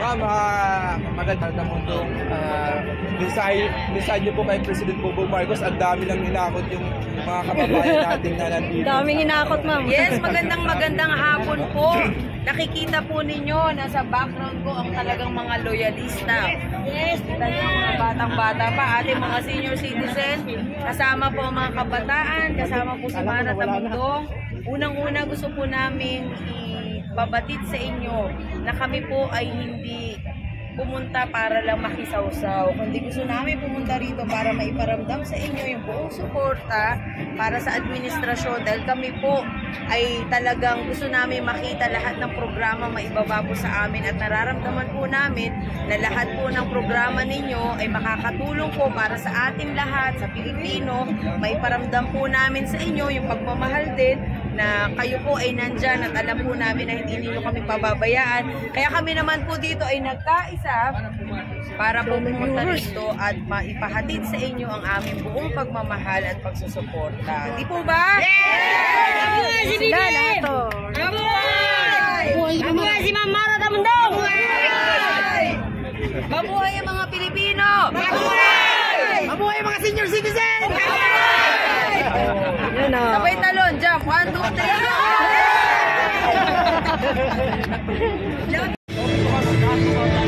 ma'am, magandang na mundong mensahe niyo po kay President Bongbong Marcos. Ang dami lang hinakot yung mga kababayan natin na nandito. Daming hinakot, ma'am. Yes, magandang hapon po. Nakikita po ninyo, nasa background ko ang talagang mga loyalista. Yes, kita niyo ang mga batang-bata pa, ating mga senior citizen, kasama po ang mga kabataan, kasama po si Mana Tamundong. Unang-una gusto po namin ipabatid sa inyo na kami po ay hindi pumunta para lang makisawsaw, kundi gusto namin pumunta rito para maiparamdam sa inyo yung buong suporta para sa administrasyon, dahil kami po ay talagang gusto namin makita lahat ng programa maibaba po sa amin, at nararamdaman po namin na lahat po ng programa ninyo ay makakatulong po para sa ating lahat, sa Pilipino. Maiparamdam po namin sa inyo yung pagmamahal din, na kayo po ay nandyan at alam po namin na hindi ninyo kami pababayaan. Kaya kami naman po dito ay nagkaisa para po pumunta rito at maipahatid sa inyo ang aming buong pagmamahal at pagsusuporta. Di po ba? Yes! Sila lahat to. Mabuhay si Ma'am Mana Tamundong! Mabuhay ang mga Pilipino! Mabuhay! Mabuhay ang mga senior citizen! Sabay talon, jump! 1, 2, 3!